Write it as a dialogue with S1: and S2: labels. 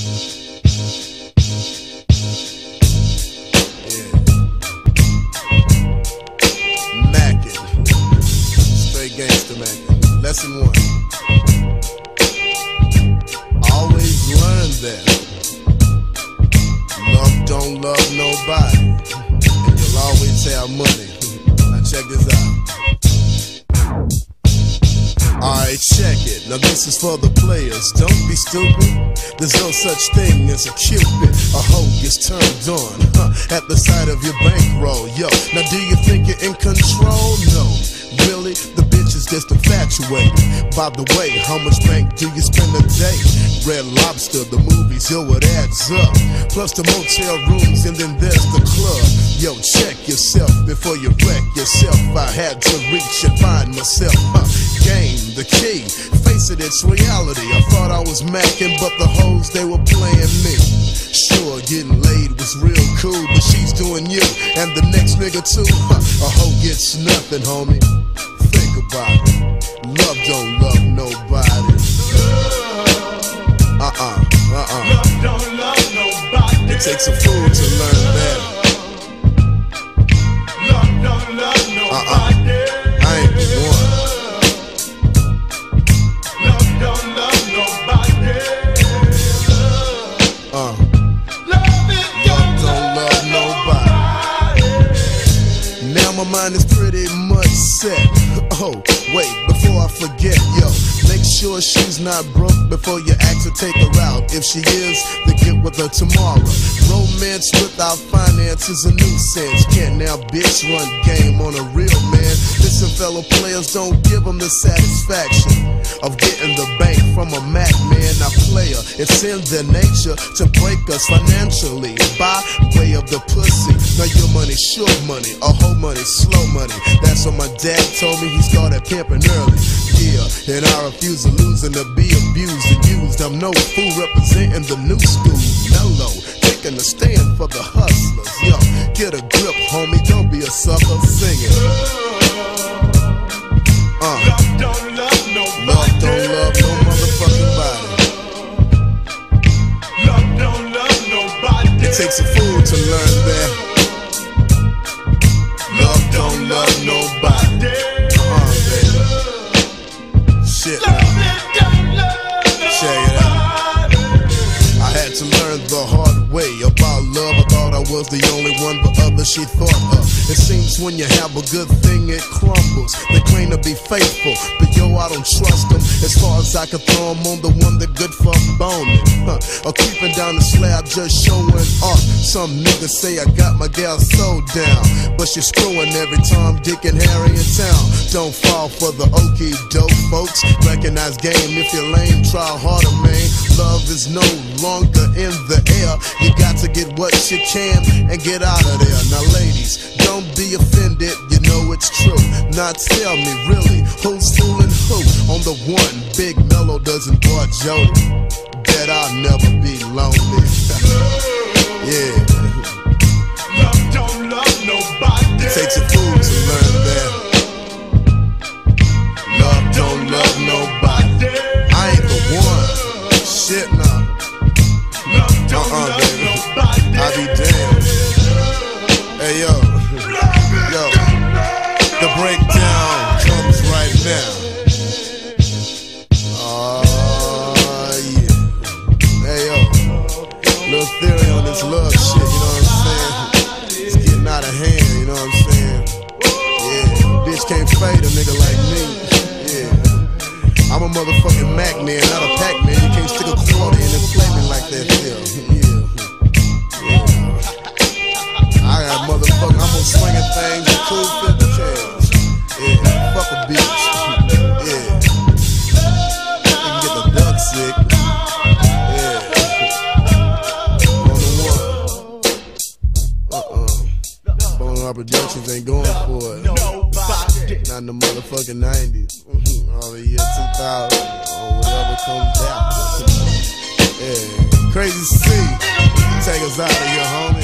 S1: Lesson 1. Always learn that love don't love nobody, and you'll always have money. Now check this out. Alright, check it. Now this is for the players. Don't be stupid. There's no such thing as a cupid. A hoe gets turned on at the sight of your bankroll. Yo, now do you think you're in control? No. Really? The bitch is just infatuated. By the way, how much bank do you spend a day? Red Lobster, the movies, yo, it adds up. Plus the motel rooms, and then there's the club. Yo, check yourself before you wreck yourself. I had to reach and find myself. Game, the key. Face it, it's reality. I thought I was macking, but the hoes, they were playing me. Sure, getting laid was real cool, but she's doing you, and the next nigga too. A hoe gets nothing, homie. Think about it. Love don't love nobody.
S2: Love don't love nobody.
S1: It takes a fool to learn that.
S2: Love don't love nobody.
S1: I ain't the one.
S2: Love don't love nobody. Love
S1: don't love nobody. Now my mind is pretty much set. Oh, wait, before I forget, yo, make sure she's not broke before you ask her take her out. If she is, then get with her tomorrow. Romance without finance is a nuisance. Can't now bitch run game on a real man. Listen, fellow players, don't give them the satisfaction of getting the bank from a Mac man. Now player, it's in their nature to break us financially by way of the pussy. Now your money, short money, a whole money, slow money. That's what my dad told me. He started pimping early. Yeah, and I refuse to lose and to be abused and used. I'm no fool representing the new school. Mellow, taking a stand for the hustlers. Yo, get a grip, homie, don't be a sucker. Sing it.
S2: Love don't love nobody.
S1: Love don't love no motherfucking body.
S2: Love don't love nobody.
S1: It takes a fool to learn that. Love don't love nobody. Baby. Shit. Check it out. I had to learn the hard way about love. I thought I was the only one, but others she thought of. It seems when you have a good thing, it crumbles. They claim to be faithful, but yo, I don't trust them. As far as I can throw them on the one that good for boning. Or creeping down the slab, just showing off. Some niggas say I got my gal so down, but she's screwing every time Dick and Harry in town. Don't fall for the okey doke, folks. Recognize game. If you're lame, try harder, man. Love is no longer in the air. You got to get what you can and get out of there. Now ladies, don't be offended, you know it's true. Now tell me really, who's fooling who? On the one, Big Mellow doesn't boy Jody. Bet I'll never be lonely. Yeah.
S2: Love don't love nobody.
S1: It takes a fool to learn that. Love don't love nobody. I ain't the one. Shit, nah.
S2: Love don't love nobody.
S1: I be damned. Hey yo, the breakdown comes right now. Yeah. Hey yo, little theory on this love shit, you know what I'm saying? It's getting out of hand, you know what I'm saying? Yeah, bitch can't fade a nigga like me. Yeah, I'm a motherfucking Mac man, not a Pac man. You can't stick a quarter in and play me like that, yeah. I got motherfucking, I'm on swinging things and cool 50 chains. Yeah, fuck a bitch. Yeah. You can get the duck sick. Yeah. On the one. Bone Our Productions ain't going for it. Not in the motherfucking 90s. All the year 2000. Or whatever comes after. Yeah. Crazy C. Take us out of here, homie.